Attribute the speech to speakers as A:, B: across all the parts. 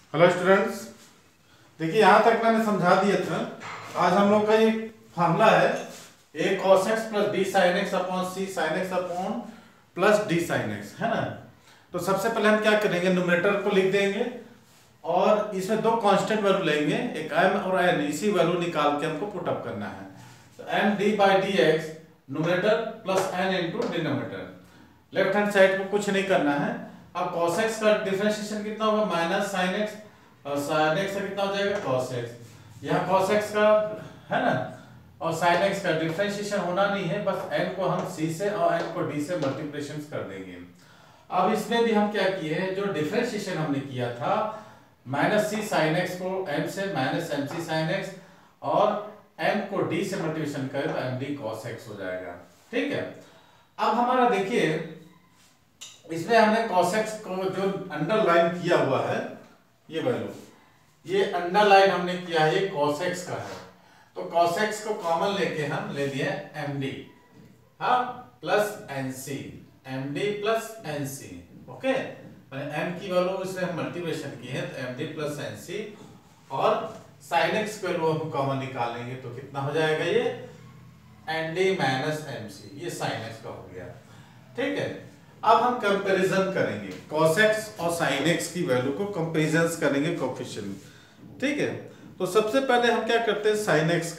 A: Hello students, देखिए यहाँ तक मैंने समझा दिया था। आज हम लोग का ये फार्मूला है a cos x plus b sin x upon c sin x upon plus d sin x, है ना। तो सबसे पहले हम क्या करेंगे, न्यूमरेटर को लिख देंगे और इसमें दो कांस्टेंट वैल्यू लेंगे, एक m और n। इसी वैल्यू निकाल के हमको पुट अप करना है। तो m d by D x numerator plus n into denominator. Left hand side को कुछ नहीं करना है। अब cos x का डिफरेंशिएशन कितना होगा, माइनस sin x, और sin x का कितना हो जाएगा cos x। यहाँ cos x का है ना, और sin x का डिफरेंशिएशन होना नहीं है, बस n को हम c से और n को d से मल्टीप्लिकेशन कर देंगे। अब इसमें भी हम क्या किए हैं, जो डिफरेंशिएशन हमने किया था माइनस c sin x को m से माइनस mc sin x और m को d से मल्टीप्लिकेशन करें तो md cos x हो जाएगा। ठीक है। अब हमारा देखिए इसमें हमने cos x को जो अंडरलाइन किया हुआ है, ये वैल्यू, ये अंडरलाइन हमने किया है, ये cos x का है। तो cos x को कॉमन लेके हम ले लिए md, हाँ, plus nc, md plus nc। Okay, मैंने m की वैल्यू इसमें हम मल्टीप्लिकेशन की है तो md प्लस nc, और sin x को हम कॉमन निकालेंगे तो कितना हो जाएगा, ये nd माइनस mc, ये sin x का हो गया। ठीक है। अब हम कंपैरिजन करेंगे cos x और sin x की वैल्यू को कंपैरिजन करेंगे कोएफिशिएंट। ठीक है। तो सबसे पहले हम क्या करते हैं, sin x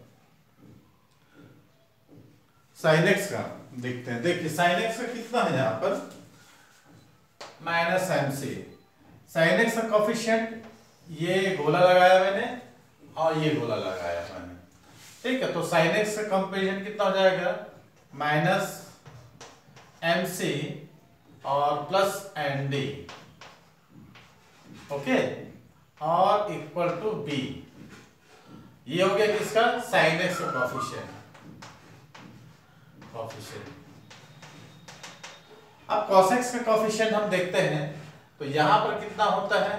A: का देखते हैं। देखिए sin x का कितना है यहाँ पर, माइनस mc। sin x का कोएफिशिएंट ये गोला लगाया मैंने और ये गोला लगाया मैंने। ठीक है। तो sin x का कंपैरिजन कितना हो जाएगा, माइनस mc और प्लस nd, ओके, और इक्वल टू b। ये हो गया किसका, sin x का कोएफिशिएंट। अब cos x का कोएफिशिएंट हम देखते हैं तो यहां पर कितना होता है,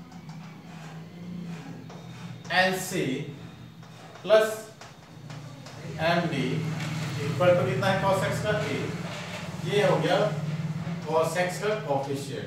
A: nc plus md equal to कितना है cos x का a। ये हो गया cos x का कोएफिशिएंट।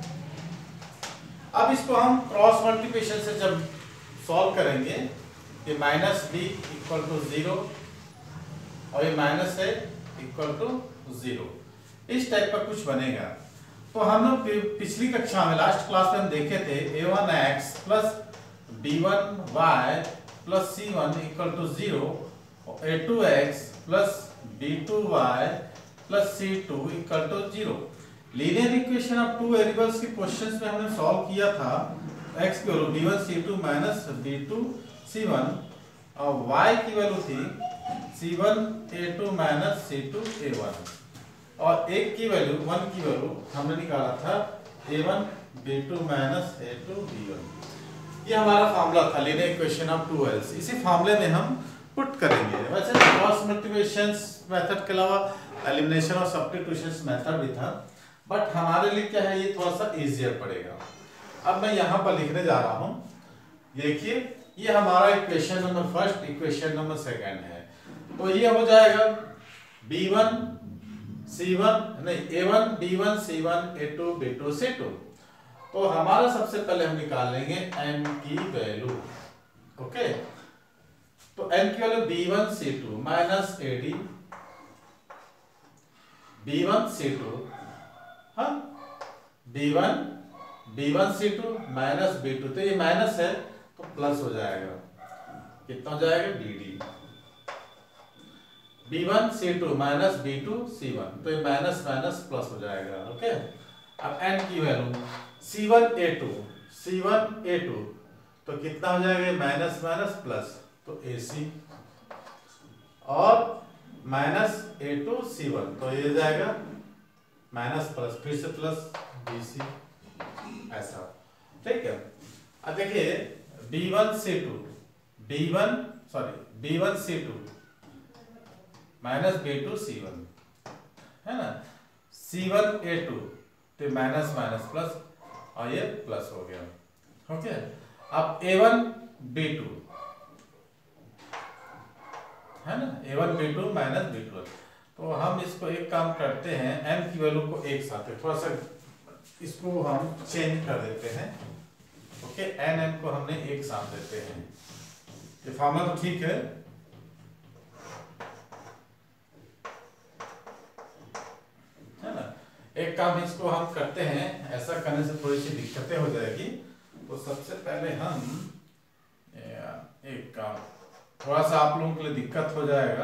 A: अब इसको हम क्रॉस मल्टीप्लिकेशन से जब सॉल्व करेंगे, ये माइनस b इक्वल टू 0 और ये माइनस a इक्वल टू 0, इस टाइप का कुछ बनेगा। तो हम लोग पिछली कक्षा में, लास्ट क्लास में हम देखे थे a1x plus b1y plus c1 equal to 0 और a2x plus b2y plus c2 equal to 0। Linear equation of two variables के क्वेश्चंस में हमने सॉल्व किया था। x की value b1 c2 minus b2 c1 और y की वैल्यू थी c1 a2 minus c2 a1, और एक की वैल्यू 1 की वैल्यू हमने निकाला था a1 b2 minus a2 b1। ये हमारा फार्मूला था linear equation of two variables. इसी फार्मूले में हम पुट करेंगे। वैसे क्रॉस मल्टीप्लिकेशन मेथड के अलावा एलिमिनेशन और सब्स्टिट्यूशन मेथड भी था, बट हमारे लिए क्या है, ये थोड़ा सा इजियर पड़ेगा। अब मैं यहाँ पर लिखने जा रहा हूँ। देखिए ये हमारा equation number first, equation number second है। तो ये हो जाएगा b1 c1 नहीं a1 b1 c1 a2 b2 c2। तो हमारा सबसे पहले हम निकाल लेंगे m की वैल्यू। ओके, तो n की value b1 c2 minus ad b1 c2, हाँ, b1 c2 माइनस b2, तो ये माइनस है तो प्लस हो जाएगा, कितना हो जाएगा dd। b1 c2 minus b2 c1, तो ये माइनस माइनस प्लस हो जाएगा। ओके। अब n की वैल्यू c1 a2 तो कितना हो जाएगा, माइनस माइनस प्लस, तो ac, और माइनस a2 c1 तो ये जाएगा माइनस प्लस, फिर से प्लस bc, ऐसा। ठीक है। अब देखिए b1 c2 minus b2 c1, है ना, c1 a2 तो माइनस माइनस प्लस और ये प्लस हो गया। ओके। अब a1 b2 है ना, a1 b2 माइनस b2। तो हम इसको एक काम करते हैं, m की वैल्यू को एक साथ थोड़ा सा इसको हम चेंज कर देते हैं। ओके, एन एन को हमने एक साथ देते हैं। ये फॉर्मूला तो ठीक है, ना? एक काम इसको हम करते हैं, ऐसा करने से थोड़ी सी दिक्कतें हो जाएगी। तो सबसे पहले हम एक काम, थोड़ा सा आप लोगों के लिए दिक्कत हो जाएगा।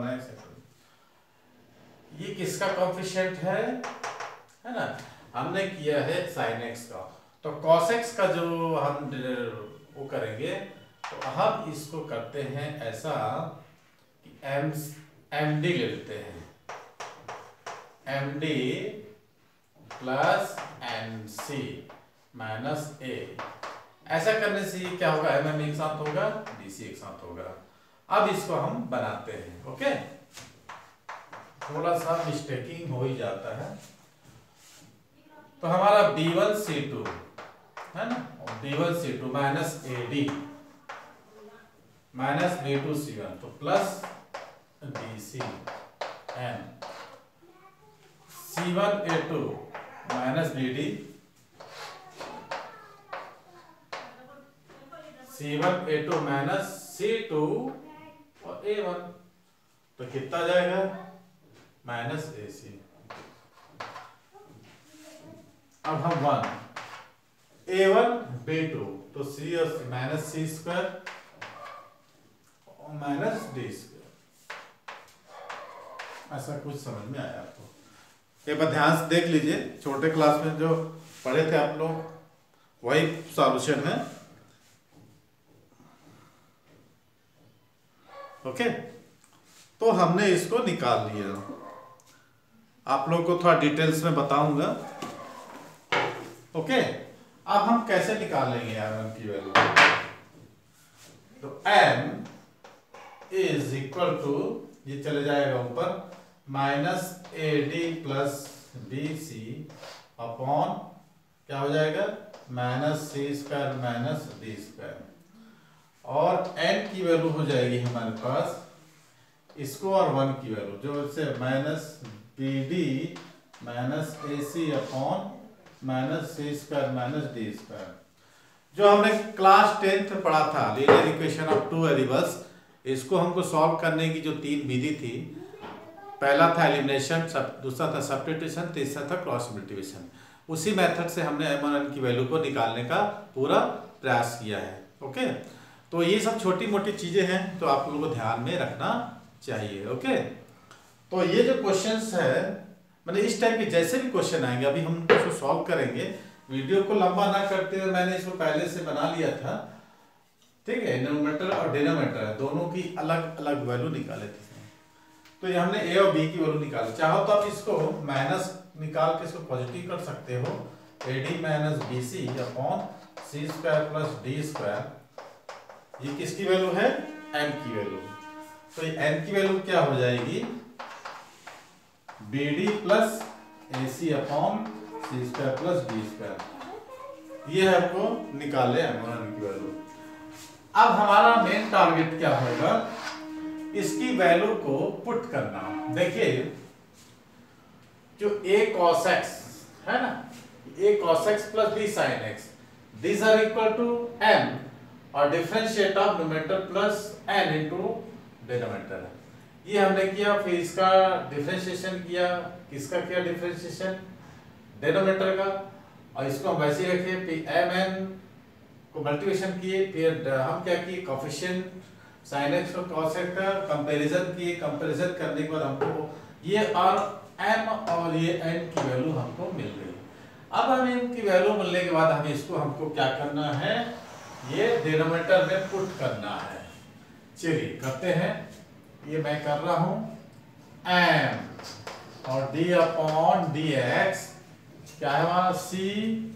A: ये किसका कोएफिशिएंट है ना? हमने किया है sin x का, तो cos x का जो हम वो करेंगे, तो हम इसको करते हैं ऐसा कि md ले लेते हैं, md plus nc minus a। ऐसा करने से क्या होगा, mm एक साथ होगा, dc एक साथ होगा। अब इसको हम बनाते हैं। ओके, थोड़ा सा मिस्टेकिंग हो ही जाता है। तो हमारा b1c2 है ना, b1c2 minus ad minus b2c1, तो plus dcn c1a2 minus bd c1a2 minus c2 और a1, तो कितना जाएगा माइनस ac। अब हम 1 a1 b2, तो c और माइनस c स्क्वायर और माइनस d स्क्वायर। ऐसा कुछ समझ में आया आपको? ये पर ध्यान से देख लीजिए, छोटे क्लास में जो पढ़े थे आप लोग वही सॉल्यूशन है। ओके, तो हमने इसको निकाल लिया। आप लोगों को थोड़ा डिटेल्स में बताऊंगा। ओके, अब हम कैसे निकालेंगे m की वैल्यू? तो m इज इक्वल टू, ये चले जाएगा ऊपर, minus ad plus bc upon क्या हो जाएगा, minus c square minus d square. और n की वैल्यू हो जाएगी हमारे पास, इसको और 1 की वैल्यू, जो इससे minus bd minus ac upon minus c square minus d square. जो हमने क्लास 10th में पढ़ा था, linear equation of two variables, इसको हमको सॉल्व करने की जो 3 विधि थी, पहला था एलिमिनेशन, दूसरा था सब्स्टिट्यूशन, तीसरा था क्रॉस मल्टीप्लिकेशन। उसी मेथड से हमने m और n की वैल्यू को निकालने का पूरा प्रयास किया है। ओके, तो ये सब छोटी मोटी चीजें हैं, तो आप लोगों को ध्यान में रखना चाहिए। ओके, तो ये जो क्वेश्चंस है, मतलब इस टाइप के जैसे भी क्वेश्चन आएंगे, अभी हम इसको सॉल्व करेंगे। वीडियो को लंबा ना करते हुए मैंने इसको पहले से बना लिया था, ठीक है। न्यूमरेटर और डिनोमिनेटर दोनों की अलग अलग वैल्यू निकाले थे। तो ये हमने a और b की वैल्यू निकाली। चाहो तो आप इसको माइनस निकाल के इसको पॉजिटिव कर सकते हो, ad minus bc upon c square plus d square. ये किसकी वैल्यू है, m की वैल्यू। तो ये n की वैल्यू क्या हो जाएगी, bd plus ac upon c square plus d square. ये हमको निकाले m और n की वैल्यू। अब हमारा मेन टारगेट क्या होगा, इसकी वैल्यू को पुट करना। देखिए, जो a cos x है ना, a cos x plus b sin x, these are equal to m, और differentiate of numerator plus n into denominator. ये हमने किया, फिर इसका डिफरेंशिएशन किया। किसका किया डिफरेंशिएशन, डिनोमिनेटर का, और इसको हम वैसे ही रखे, फिर mn को मल्टीप्लिकेशन किए, फिर हम क्या किए, कोएफिशिएंट sin x और cos x का कंपैरिजन किए। कंपैरिजन करने के बाद हमको ये और m और ये n की वैल्यू हमको मिल गई। अब हम इनकी वैल्यू मिलने के बाद हमें इसको हमको क्या करना है, ये डिनोमिनेटर में पुट करना है। चलिए करते हैं, ये मैं कर रहा हूं, m और d अपॉन dx क्या है हमारा, c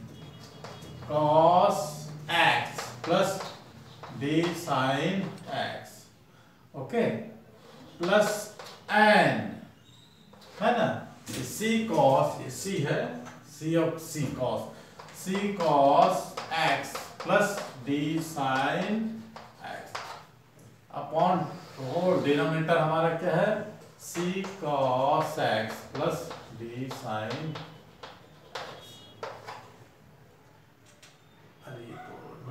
A: cos x plus d sin x, okay, plus n है ना, c cos, ये c है, c of c cos x plus d sin x upon, तो डिनोमिनेटर हमारा क्या है, c cos x plus d sin, अरे तो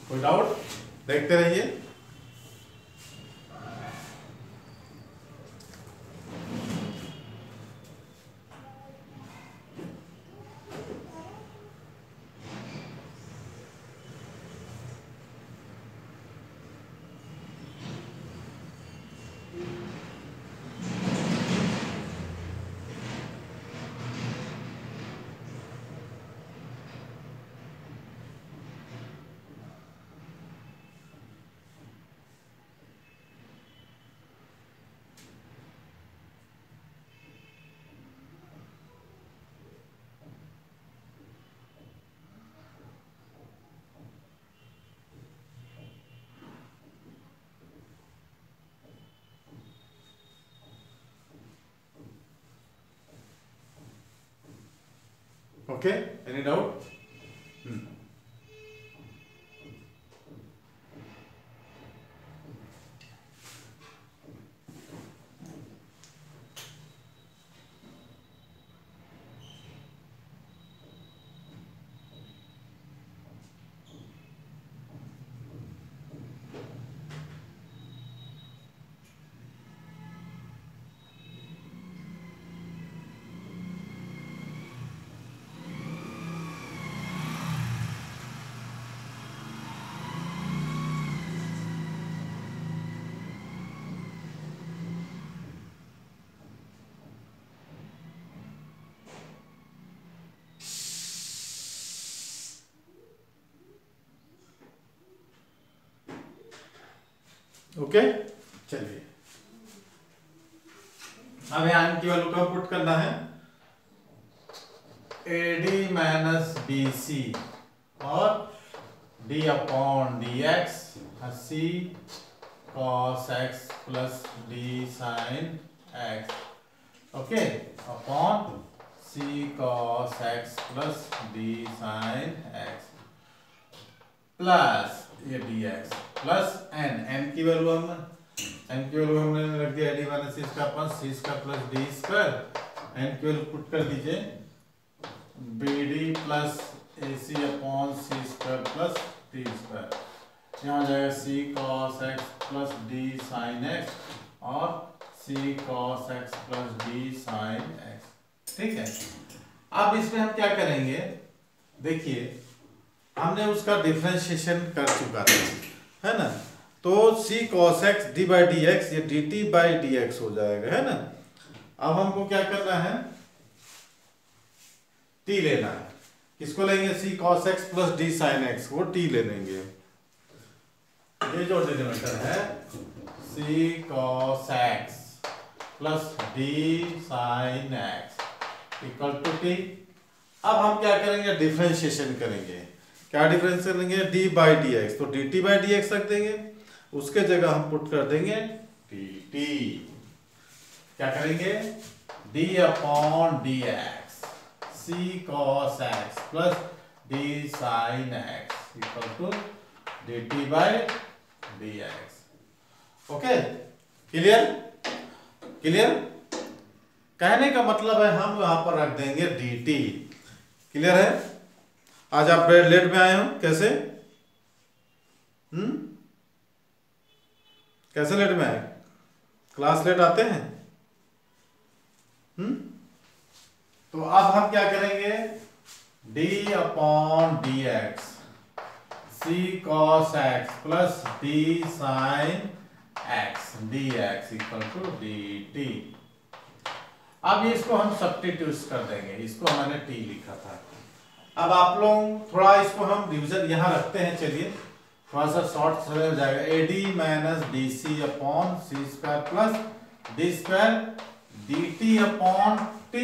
A: कोई डाउट? देखते रहिए। Okay, any doubt? ओके, चलिए अब यहाँ की वैल्यू का पुट करना है। AD माइनस BC और D upon DX C cos X plus D sin X, okay, upon C cos X plus D sin X plus ये dx प्लस n की वैल्यू हमने रख दिया D minus C square upon C square plus D square. n की value put कर दीजिए bd plus ac upon C square plus D square. यहाँ हो जाएगा c cos x plus d sin x और c cos x plus d sin x, ठीक है। अब इसमें हम क्या करेंगे, देखिए हमने उसका डिफरेंशिएशन कर चुका था, है ना, तो c cos x d by D x ये dt बाई डी एक्स हो जाएगा, है ना। अब हमको क्या करना है, t लेना है। किसको लेंगे, c cos x plus d sin x, वो t ले लेंगे। ये जो डिनोमिनेटर है c cos x plus d sin x equal to t। अब हम क्या करेंगे, डिफरेंशिएशन करेंगे। क्या डिफरेंस करेंगे, d बाई डी एक्स, तो dt बाई डी एक्स रख देंगे, उसके जगह हम पुट कर देंगे dt। क्या करेंगे, d upon D X c cos x plus d sin x equal to dt by D x. Okay, clear? Clear? कहने का मतलब है हम वहां पर रख देंगे dt। क्लियर है? आज आप लेट में आए हो, कैसे? कैसे लेट में आए? क्लास लेट आते हैं? तो अब हम क्या करेंगे, d upon D X c cos x plus d sin x dx equal to dt। अब इसको हम सब्स्टिट्यूट कर देंगे, इसको मैंने t लिखा था। अब आप लोग थोड़ा इसको हम डिवीजन यहाँ रखते हैं, चलिए थोड़ा सा शॉर्ट समय हो जाएगा। AD minus BC upon C square plus D square dt upon t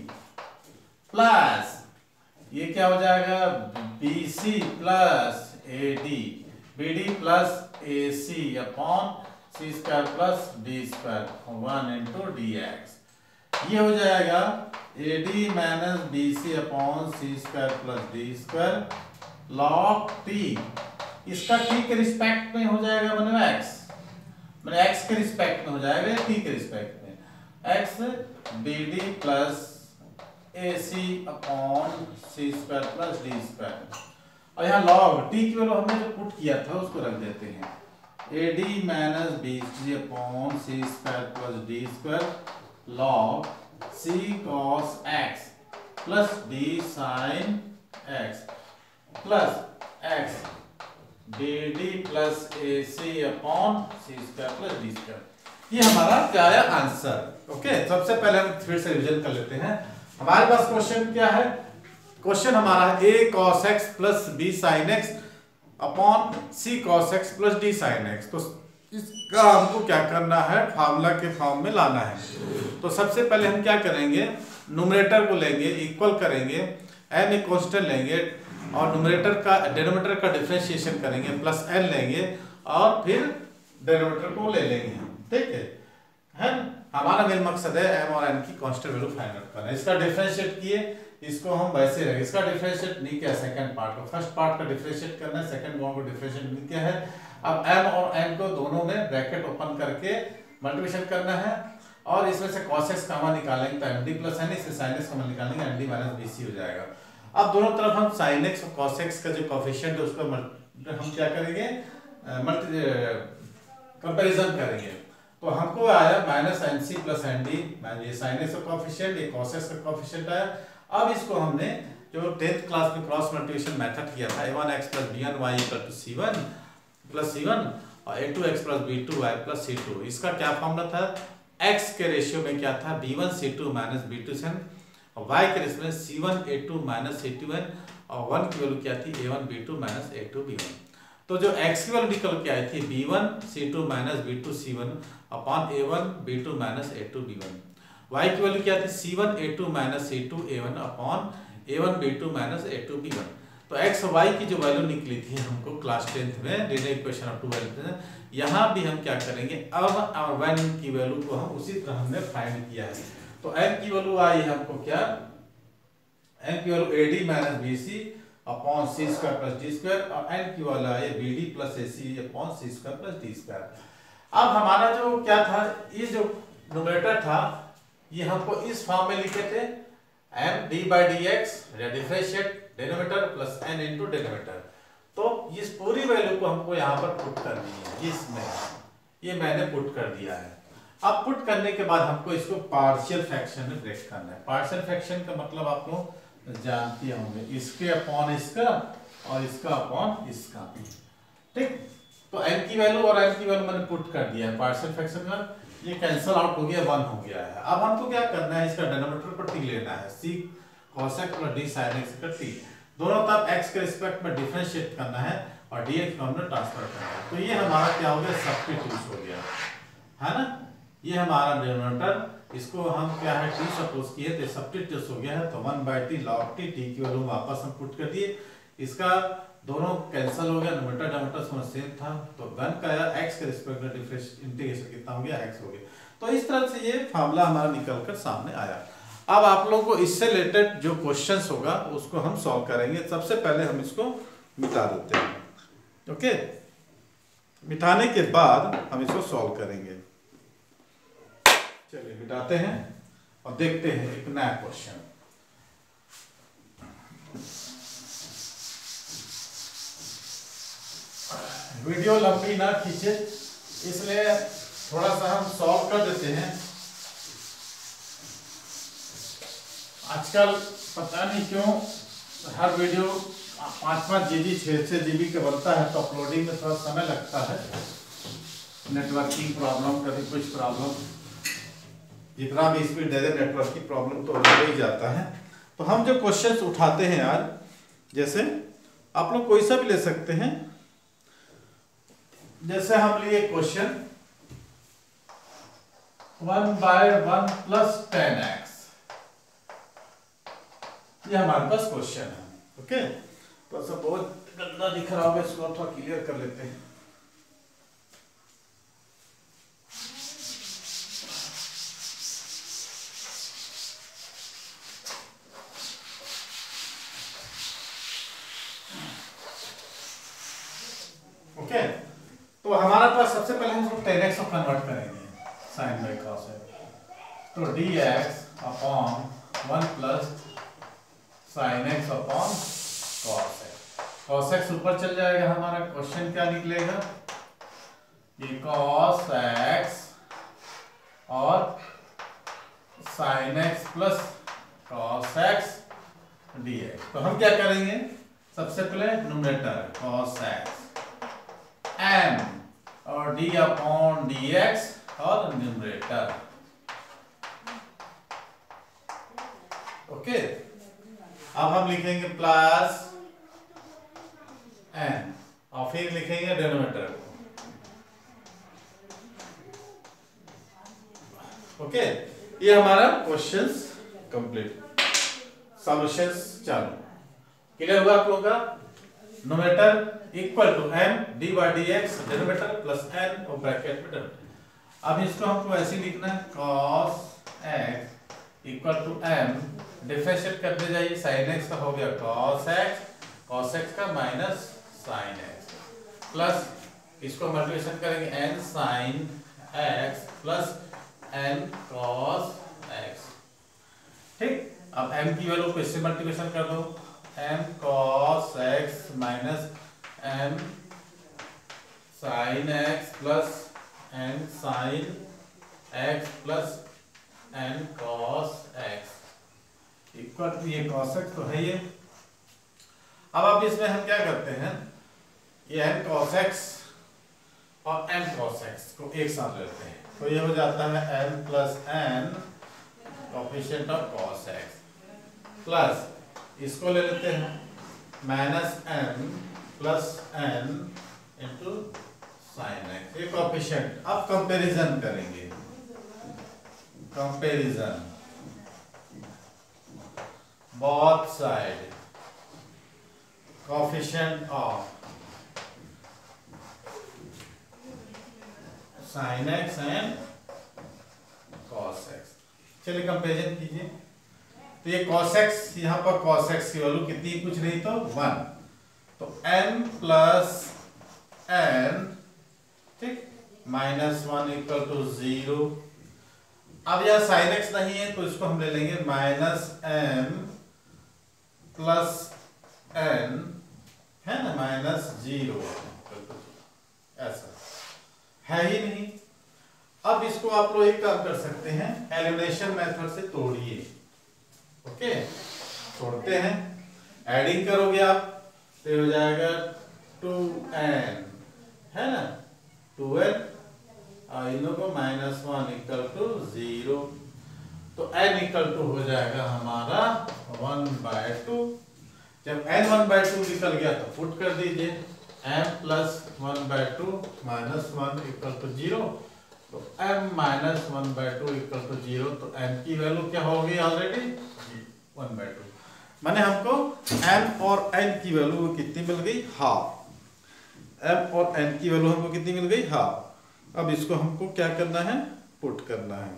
A: plus ये क्या हो जाएगा, BC plus AD BD plus AC upon C square plus D square 1 into dx। ये हो जाएगा AD minus BC upon C square plus D square log t। इसका t के respect में हो जाएगा, मतलब x, मतलब x के रिस्पेक्ट में हो जाएगा, t के रिस्पेक्ट में x BD plus AC upon C square plus D square और यहाँ log t की वैल्यू हमने जो पुट किया था उसको रख देते हैं AD minus BC upon C square plus D square log C cos x plus D sin x plus x BD plus AC upon C square plus D square. ये हमारा क्या है आंसर। ओके, सबसे पहले हम फिर से रिवीजन कर लेते हैं। हमारे पास क्वेश्चन क्या है, क्वेश्चन हमारा है a cos x plus b sin x upon c cos x plus d sin x। तो इसका हमको क्या करना है, फार्मूला के फॉर्म में लाना है। तो सबसे पहले हम क्या करेंगे, न्यूमरेटर को लेंगे, इक्वल करेंगे, m एक कांस्टेंट लेंगे और न्यूमरेटर का डिनोमिनेटर का डिफरेंशिएशन करेंगे, प्लस n लेंगे और फिर डिनोमिनेटर को ले लेंगे। ठीक है हमारा मेन मकसद है m और n की कांस्टेंट वैल्यू फाइंड आउट करना है। इसका डिफरेंशिएट किए, इसको हम वैसे रखें, इसका डिफरेंशिएट नहीं किया सेकंड पार्ट को, फर्स्ट पार्ट का डिफरेंशिएट करना है, सेकंड पार्ट को डिफरेंशिएट नहीं किया है। अब m और n को दोनों में ब्रैकेट ओपन करके मल्टीप्लिकेशन करना है और इसमें से cos x कॉमन निकालेंगे तो md प्लस n, इससे sin x कॉमन निकालेंगे md माइनस bc हो जाएगा। अब दोनों तरफ हम sin x और cos x का जो कोएफिशिएंट है उसको हम क्या करेंगे, कंपैरिजन करेंगे। तो हमको आया माइनस nc प्लस nd, ये sin x का कोएफिशिएंट, ये cos x का कोएफिशिएंट आया। अब इसको हमने जो 10th क्लास में क्रॉस मल्टीप्लिकेशन मेथड किया था, a1x plus b1y equal to c1 plus c1 और a2x plus b2y plus c2, इसका क्या फॉर्मूला था, x के रेशियो में क्या था b1 c2 minus b2 c1 और y के रेशियो में c1 a2 माइनस c2n और 1 की वैल्यू क्या थी a1 b2 minus a2 b1। तो जो x की वैल्यू निकल के आई थी b1 c2 minus b2 c1 upon a1 b2 minus a2 b1, y की वैल्यू क्या थी c1 a2 minus c2 a1 upon a1 b2 minus a2 b1। तो x और y की जो वैल्यू निकली थी हमको क्लास 10th में linear equation of two values, यहाँ भी हम क्या करेंगे, अब n की वैल्यू को हम उसी तरह हमने फाइंड किया है। तो n की वैल्यू आई हमको क्या, n की value AD minus BC upon C square plus D square और n की वैल्यू आई BD plus AC upon C square plus D square. अब हमारा जो क्या था, ये जो न्यूमरेटर था ये हमको इस फॉर्म में लिखे थे md by dx या differentiate denominator plus n into denominator. तो इस पूरी वैल्यू को हमको यहाँ पर पुट करनी है, इसमें ये मैंने पुट कर दिया है। अब पुट करने के बाद हमको इसको पार्शियल फ्रैक्शन में ब्रेक करना है। पार्शियल फ्रैक्शन का मतलब आप लोग जानते होंगे, इसके अपॉन इसका और इसका अपॉन इसका। ठीक, तो n की वैल्यू और n की वैल्यू मैंने पुट कर दिया है पार्शियल फ्रैक्शन में, ये कैंसिल आउट हो गया, 1 हो गया है। अब हमको क्या करना है, इसका डिनोमिनेटर पर t लेना है, c cos x plus d sin x का t, दोनों तरफ x के रिस्पेक्ट में डिफरेंशिएट करना है और dx को हमने ट्रांसफर करना है। तो ये हमारा क्या हो गया, सब्स्टिट्यूट हो गया है ना, ये हमारा डिनोमिनेटर, इसको हम क्या है t सपोज किए थे, सब्स्टिट्यूट हो गया है। तो 1/t log t, t की वैल्यू वापस हम पुट कर दिए, इसका दोनों कैंसिल हो गया, न्यूमरेटर डिनोमिनेटर सेम था। तो 1 का x के रिस्पेक्ट में इंटीग्रेशन कितना हो गया, x हो गया। तो इस तरह से ये फार्मूला हमारा निकलकर सामने आया। अब आप लोगों को इससे रिलेटेड जो क्वेश्चंस होगा उसको हम सॉल्व करेंगे। सबसे पहले हम इसको मिटा देते हैं। ओके, मिटाने के बाद हम इसको सॉल्व करेंगे। चलिए मिटाते हैं और देखते हैं एक नया क्वेश्चन। वीडियो लंबी ना खींचे, इसलिए थोड़ा सा हम सॉल्व कर देते हैं। आजकल पता नहीं क्यों हर वीडियो 5-5 GB 6-6 GB का बनता है, तो अपलोडिंग में थोड़ा समय लगता है, नेटवर्किंग प्रॉब्लम, कभी कुछ प्रॉब्लम, जितना भी स्पीड दे दे नेटवर्क की प्रॉब्लम तो हो ही जाता है। तो हम जो क्वेश्चंस उठाते हैं यार, जैसे आप लोग कोई सा भी ले सकते हैं, जैसे हम लिए क्वेश्चन 1/1 प्लस 10x, ये हमारे पास क्वेश्चन है। ओके, तो सब बहुत गंदा दिख रहा होगा, इसको थोड़ा क्लियर कर लेते हैं। ओके, तो हमारा पास सबसे पहले हम 10x को कन्वर्ट करेंगे sin बाई cos है, तो dx upon 1 plus sin x upon cos है। cos x ऊपर चल जाएगा, हमारा क्वेश्चन क्या निकलेगा कि cos x और sin x plus cos x dx। तो हम क्या करेंगे, सबसे पहले न्यूमरेटर cos x m और d अपॉन dx और न्यूमरेटर। ओके, अब हम लिखेंगे प्लस n और फिर लिखेंगे डिनोमिनेटर को। ओके, ये हमारा क्वेश्चंस कंप्लीट, सॉल्यूशंस चालू। क्लियर हुआ आप लोगों का? Numerator equal to m d by dx denominator plus n और ब्रैकेट में डिनोमिनेटर। अब इसको हमको ऐसे लिखना है cos x equal to m, differentiate करते जाइए, sin x का हो गया cos x का माइनस sin x प्लस इसको मल्टीप्लिकेशन करेंगे n sin x plus n cos x। ठीक, अब m की वैल्यू को इससे मल्टीप्लिकेशन कर दो, m cos x minus m sin x plus n sin x plus n cos x equal to ये cos x तो है ये। अब इसमें हम क्या करते हैं, ये n cos x और m cos x को एक साथ लेते हैं, तो ये हो जाता है m plus n coefficient of cos x plus इसको ले लेते हैं minus m plus n into sin x, ये कोएफिशिएंट। अब कंपैरिजन करेंगे, comparison both side coefficient of sin x and cos x। चलिए कंपैरिजन कीजिए, तो ये cos x, यहाँ पर cos x की वैल्यू कितनी, कुछ नहीं तो 1, तो m प्लस n, ठीक, माइनस 1 इक्वल टू 0। अब यह sin x नहीं है तो इसको हम ले लेंगे माइनस m प्लस n, है ना, माइनस 0, ऐसा है ही नहीं। अब इसको आप लोग एक काम कर सकते हैं, एलिमिनेशन मेथड से तोड़िए। ओके, तोड़ते हैं, एडिंग करोगे आप तो हो जाएगा 2n, है ना, 2n और इन लोगों को माइनस 1 इक्वल टू 0, तो n इक्वल टू हो जाएगा हमारा 1/2। जब n 1/2 निकल गया तो पुट कर दीजिए m plus 1/2 minus 1 equal to 0, तो m माइनस 1/2 इक्वल टू 0, तो m की वैल्यू क्या होगी ऑलरेडी 1/2, माने हमको m और n की वैल्यू कितनी मिल गई, हाफ। m और n की वैल्यू हमको कितनी मिल गई, हाफ। अब इसको हमको क्या करना है, पुट करना है।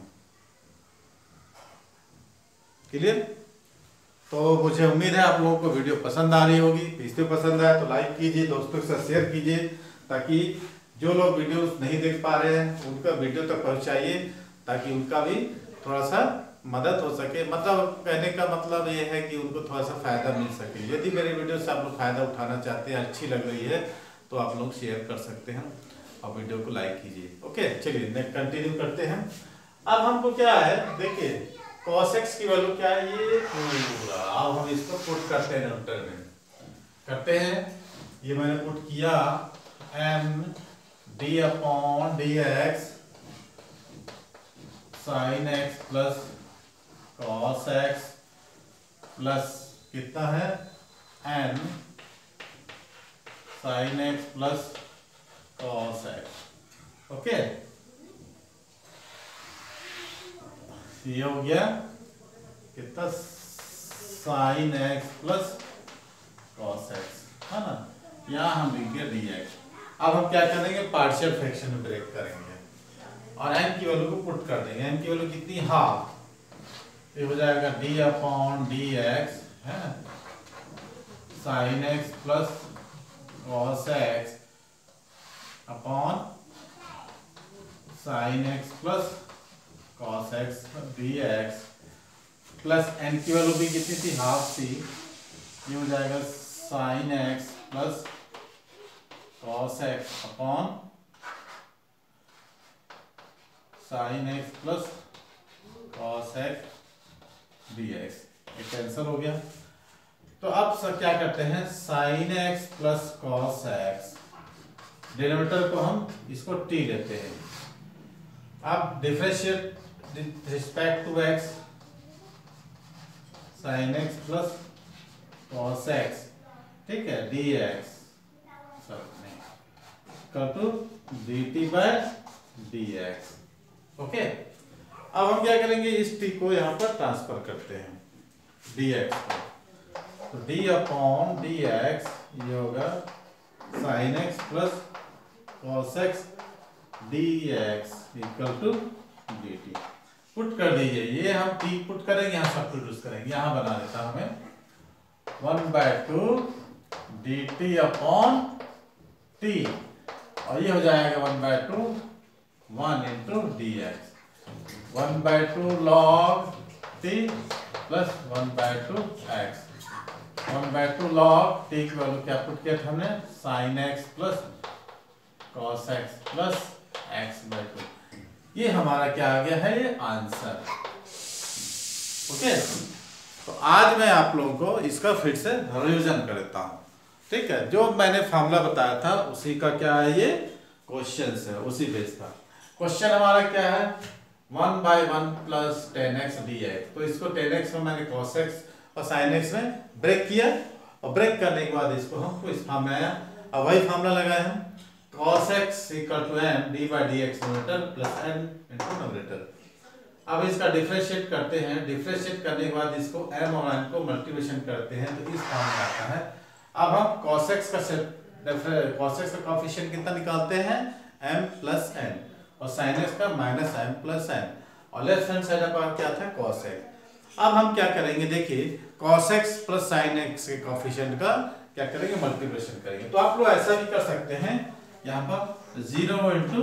A: क्लियर? तो मुझे उम्मीद है आप लोगों को वीडियो पसंद आ रही होगी। इससे पसंद आए तो लाइक कीजिए, दोस्तों के साथ शेयर कीजिए, ताकि जो लोग वीडियो नहीं देख पा रहे हैं उनका वीडियो तक पहुंचाइए, ताकि उनका भी थोड़ा सा मदद हो सके। मतलब कहने का मतलब ये है कि उनको थोड़ा सा फायदा मिल सके। यदि मेरे वीडियो से आप लोग फायदा उठाना चाहते हैं, अच्छी लग रही है, तो आप लोग शेयर कर सकते हैं और वीडियो को लाइक कीजिए। ओके, चलिए कंटिन्यू करते हैं। अब हमको क्या है, देखिए cos x की वैल्यू क्या है, ये पूरा। अब हम इसको पुट करते हैं, नोटर में करते हैं। ये मैंने पुट किया m d upon dx sin x plus cos x plus कितना है n sin x plus cos x। Okay, ये हो गया कितना, sin x plus cos x, है ना। यहाँ हम लिखेंगे dx। अब हम क्या करेंगे, पार्शियल फ्रैक्शन में ब्रेक करेंगे और n की वैल्यू को पुट कर देंगे। n की वैल्यू कितनी, हाफ, ये हो जाएगा d अपॉन dx, है ना, sin x plus cos x upon sin x plus cos x dx plus n की वैल्यू भी कितनी थी, हाफ थी, ये हो जाएगा sin x plus cos x upon sine x plus cos x d x, ये कैंसिल हो गया। तो अब सर क्या करते हैं, sine x plus cos x, denominator को हम इसको टी लेते हैं। अब differentiate respect to x, sine x plus cos x, ठीक है, d x equal to d t by d x. Okay, अब हम क्या करेंगे, इस टी को यहाँ पर ट्रांसफर करते हैं डी एक्स को, तो डी अपॉन डी एक्स ये होगा sine x plus cos x d x equal to d t. Put कर दीजिए, ये हम टी पुट करेंगे, यहाँ सब्स्टिट्यूट करेंगे, यहाँ बना देता हमें 1/2 डी टी अपॉन टी, और ये हो जाएगा 1/2 1 into d x, 1/2 log t plus 1/2 x, 1/2 log t की वैल्यू क्या पुट किया था हमने, sine x plus cos x plus x/2, ये हमारा क्या आ गया है, ये आंसर। ओके, तो आज मैं आप लोगों को इसका फिर से रिवीजन कर देता हूँ, ठीक है। जो मैंने फार्मूला बताया था उसी का क्या है, ये क्वेश्चन है, उसी बेस का क्वेश्चन हमारा क्या है, 1/1 प्लस 10x dx। तो इसको 10x में मैंने cos x और sin x में ब्रेक किया, और ब्रेक करने के बाद इसको हमको इस फॉर्म में आया। अब वही फार्मूला लगाए हम, cos x equal to m d by D x numerator plus n into numerator. अब इसका डिफरेंशिएट करते हैं, डिफरेंशिएट करने के बाद इसको m और n को मल्टीप्लिकेशन करते हैं तो इस फॉर्म में आता है। अब हम cos x का कोएफिशिएंट कितना निकालते हैं, m प्लस n, और sin x का माइनस m प्लस n, और लेफ्ट हैंड साइड पर क्या था, cos x। अब हम क्या करेंगे, देखिए cos x plus sin x के कोएफिशिएंट का क्या करेंगे, मल्टीप्लिकेशन करेंगे। तो आप लोग ऐसा भी कर सकते हैं, यहाँ पर 0 इंटू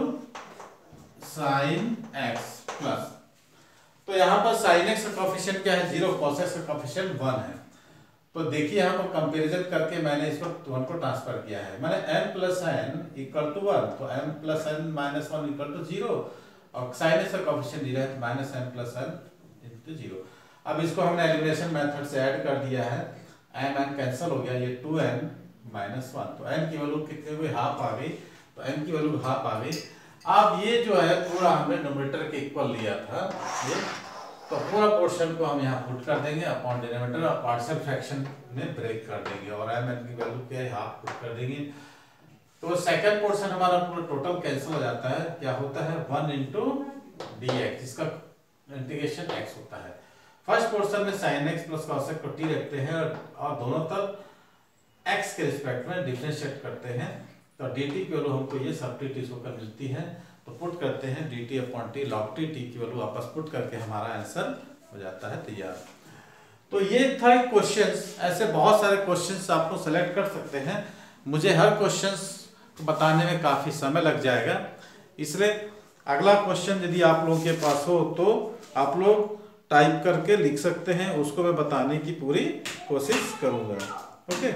A: साइन एक्स प्लस, तो यहाँ पर साइन एक्स का कोएफिशिएंट क्या है, 0, cos x का कोएफिशिएंट 1 है। तो देखिए यहाँ पर कंपैरिजन करके मैंने इसको 1 को ट्रांसफर किया है, मैंने m plus n equal to 1, तो m plus n minus 1 equal to 0, और साइन एक्स का कोएफिशिएंट दिया है minus m plus n into 0। अब इसको हमने एलिमिनेशन मेथड से ऐड कर दिया है, m n कैंसिल हो गया, ये 2n माइनस 1, तो n की वैल्यू कितने हुई, हाफ आ गई, तो n की वैल्यू हाफ आ गई। अब ये जो है पूरा हमने न्यूमरेटर के इक्वल लिया था ये, तो पूरा पोर्शन को हम यहाँ पुट कर देंगे अपॉन डिनोमिनेटर, और पार्शियल फ्रैक्शन में ब्रेक कर देंगे, और m n की वैल्यू क्या है, हाफ पुट कर देंगे। तो सेकंड पोर्शन हमारा पूरा टोटल कैंसिल हो जाता है, क्या होता है 1 इंटू डी एक्स, इसका इंटीग्रेशन x होता है। फर्स्ट पोर्शन में sine x plus cos x को t रखते हैं, और दोनों तरफ x के रिस्पेक्ट में डिफरेंशिएट करते हैं, तो dt की वैल्यू हमको ये सब्स्टिट्यूट होकर मिलती है, तो पुट करते हैं dt upon t log t, t की वैल्यू वापस पुट करके हमारा आंसर हो जाता है तैयार। तो ये था क्वेश्चंस, ऐसे बहुत सारे क्वेश्चंस आप लोग सेलेक्ट कर सकते हैं। मुझे हर क्वेश्चंस को बताने में काफ़ी समय लग जाएगा, इसलिए अगला क्वेश्चन यदि आप लोगों के पास हो तो आप लोग टाइप करके लिख सकते हैं, उसको मैं बताने की पूरी कोशिश करूँगा। ओके,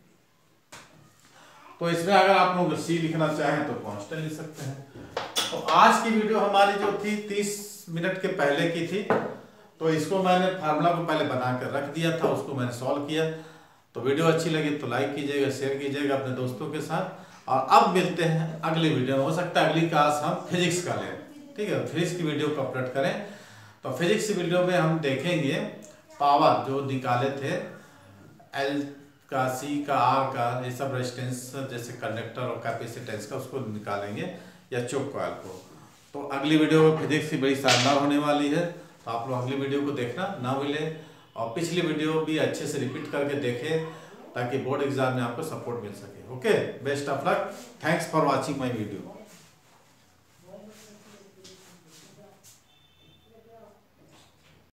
A: तो इसमें अगर आप लोग सी लिखना चाहें तो कांस्टेंट लिख सकते हैं। तो आज की वीडियो हमारी जो थी 30 मिनट के पहले की थी, तो इसको मैंने फार्मूला को पहले बनाकर रख दिया था, उसको मैंने सॉल्व किया। तो वीडियो अच्छी लगी तो लाइक कीजिएगा, शेयर कीजिएगा अपने दोस्तों के साथ, और अब मिलते हैं अगली वीडियो में। हो सकता है अगली क्लास हम फिजिक्स का लें, ठीक है, फिजिक्स की वीडियो को अपलोड करें। तो फिजिक्स की वीडियो में हम देखेंगे पावर जो निकाले थे, एल का, सी का, आर का, ये सब रेजिस्टेंस जैसे कंडक्टर और कैपेसिटेंस का, उसको निकालेंगे, या चोक कॉइल को। तो अगली वीडियो फिजिक्स की बड़ी शानदार होने वाली है, तो आप लोग अगली वीडियो को देखना ना भूलें, और पिछली वीडियो भी अच्छे से रिपीट करके देखें ताकि बोर्ड एग्जाम में आपको सपोर्ट मिल सके। Okay, best of luck, thanks for watching my video.